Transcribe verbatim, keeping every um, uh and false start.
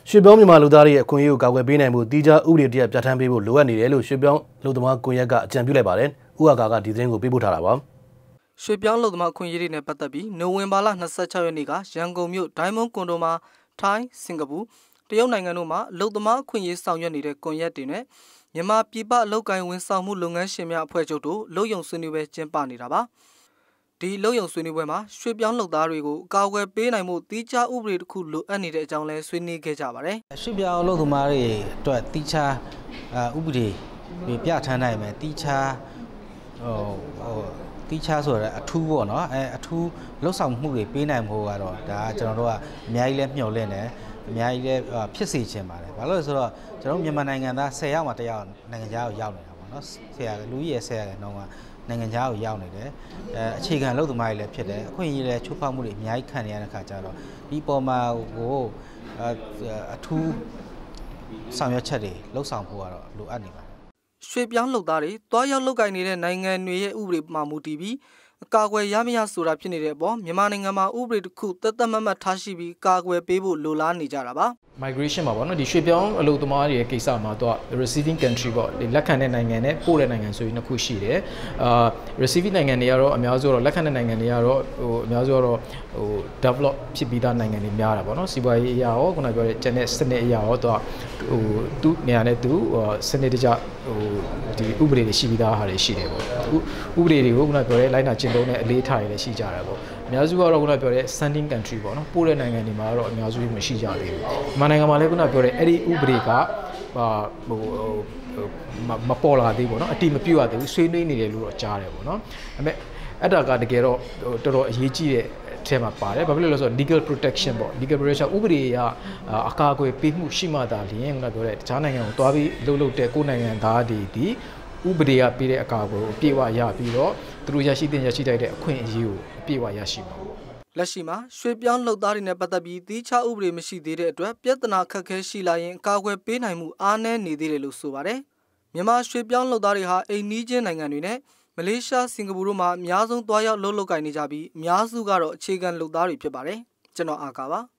ရွှေပြောင်းမြန်မာလူသားတွေရဲ့အခွင့်အရေးကိုကာကွယ်ပေးနိုင်မှုတီးခြားဥပဒေတရက်ပြဋ္ဌာန်းပေးဖို့လိုအပ်နေတယ်လို့ရွှေပြောင်းလူသမားကွန်ရက်ကအကြံပြုလိုက်ပါတယ်။ဥက္ကာကဒီသတင်းကိုပေးပို့ထားတာပါ။ရွှေပြောင်းလူသမားခွင့်ရေးတွေနဲ့ပတ်သက်ပြီးနိုဝင်ဘာလ၂၆ရက်နေ့ကရန်ကုန်မြို့ဒိုင်းမွန်ကွန်ဒိုမှာထိုင်းစင်ကာပူတရုတ်နိုင်ငံတို့မှာလူသမားခွင့်ရေးဆောင်ရွက်နေတဲ့ကွန်ရက်တွေနဲ့မြန်မာပြည်ပအလုပ်ကိုင်ဝန်ဆောင်မှုလုပ်ငန်းရှင်များအဖွဲ့ချုပ်တို့လုံယုံဆွေးနွေးပွဲကျင်းပနေတာပါ။ဒီလုံယုံဆွေးနွေးပွဲမှာရွှေပြောင်းလုပ်သားတွေကိုအကာအကွယ်ပေးနိုင်မှုတီးခြားဥပဒေတစ်ခုလိုအပ်နေတဲ့အကြောင်းလဲဆွေးနွေးခဲ့ကြပါတယ်။ရွှေပြောင်းလုပ်သမားတွေအတွက်တီးခြားဥပဒေပြဋ္ဌာန်းနိုင်မယ်တီးခြားဟိုဟိုတီးခြားဆိုတော့အထူးပေါ့နော်အဲအထူးလှုပ်ဆောင်မှုတွေပေးနိုင်ဖို့ကတော့ဒါကျွန်တော်တို့ကအများကြီးလဲမျှော်လင့်တယ်အများကြီးလဲဖြစ်စေချင်ပါတယ်ဘာလို့လဲဆိုတော့ကျွန်တော်မြန်မာနိုင်ငံသား၁၀ယောက်မှတစ်ယောက်နိုင်ငံခြားကိုရောက်နေတာပေါ့နော်ဆယ်လူကြီးရဲ့ဆယ်ရာခိုင်နှုန်းကနိုင်ငံခြားကိုရောက်နေတယ်အဲအခြေခံလုပ်သမားတွေလည်းဖြစ်တယ်အခွင့်အရေးလည်းချိုးဖောက်မှုတွေအများကြီးခံနေရတဲ့ခါကျတော့ဒီပေါ်မှာကိုအထူးဆောင်ရွက်ချက်တွေလှုပ်ဆောင်ဖို့ကတော့လိုအပ်နေပါတယ်ရွှေပြောင်းလုပ်သားတွေတွားရောက်လုပ်ကိုင်နေတဲ့နိုင်ငံတွေရဲ့ဥပဒေမှာမူတည်ပြီးအကာအကွယ်ရမရဆိုတာဖြစ်နေတဲ့အပေါ်မြန်မာနိုင်ငံမှာဥပဒေတစ်ခုသက်သက်မတ်မတ်ထားရှိပြီးကာကွယ်ပေးဖို့လိုလားနေကြတာပါ migration မှာပေါ့နော်ဒီရွှေပြောင်းအလုပ်သမားတွေရဲ့ကိစ္စမှာတော့ receiving country ပေါ့ဒီလက်ခံတဲ့နိုင်ငံနဲ့ပို့တဲ့နိုင်ငံဆိုပြီးနှစ်ခုရှိတယ်အာ receiving နိုင်ငံတွေကတော့အများစုတော့လက်ခံတဲ့နိုင်ငံတွေကတော့ဟိုအများစုကတော့ဟို develop ဖြစ်ပြီးသားနိုင်ငံတွေများတာပေါ့နော်စီးပွားရေးအရာရောခုနပြောတဲ့ကျန်တဲ့စနစ်အရာရောတော့ဟိုသူ့နေရာနဲ့သူစနစ်တကျဟိုဒီဥပဒေတွေရှိပြီးသားဟာတွေရှိတယ်ပေါ့ဥပဒေတွေကိုခုနပြောတဲ့လိုက်နာကျင့်သုံးတဲ့အလေးထားတွေလည်းရှိကြတာပေါ့အများစုကတော့ခုနပြောတဲ့ sending country ပေါ့နော်ပို့တဲ့နိုင်ငံတွေမှာတော့အများစုမရှိကြသေးဘူးမြန်မာနိုင်ငံမှာလည်းခုနပြောတဲ့အဲ့ဒီဥပဒေကဟာဟိုမပေါ်လာသေးဘူးပေါ့နော်အတိမပြုတ်ရသေးဘူးဆွေးနွေးနေတယ်လို့တော့ကြားတယ်ပေါ့နော်ဒါပေမဲ့အဲ့ဒါကတကယ်တော့တော်တော်အရေးကြီးတဲ့ထဲမှာပါတယ်ဘာဖြစ်လို့လဲဆိုတော့ legal protection ပေါ့ legal protection ဥပဒေအရအကာအကွယ်ပေးမှုရှိမှသာလျှင်ခုနပြောတဲ့တခြားနိုင်ငံကိုတွားပြီးလှုပ်လှုပ်တဲ့ကိုယ်နိုင်ငံသားတွေဒီဥပဒေကပေးတဲ့အကာအကွယ်ကိုအပြည့်အဝရပြီးတော့သူတို့ရရှိတဲ့ရရှိတဲ့အခွင့်အရေးကိုအပြည့်အဝရရှိမှာပေါ့လက်ရှိမှာရွှေပြောင်းလုပ်သားတွေနဲ့ပတ်သက်ပြီးတီးခြားဥပဒေမရှိသေးတဲ့အတွက်ပြဿနာခက်ခဲရှိလာရင်အကာအကွယ်ပေးနိုင်မှုအားနည်းနေသေးတယ်လို့ဆိုပါတယ်မြန်မာရွှေပြောင်းလုပ်သားတွေဟာအိမ်နီးချင်းနိုင်ငံတွေနဲ့မလေးရှားစင်ကာပူတို့မှာအများဆုံးသွားရောက်လှုပ်လှုပ်ကိုင်နေကြပြီးအများစုကတော့အခြေခံလုပ်သားတွေဖြစ်ပါတယ်ကျွန်တော်အာကာပါ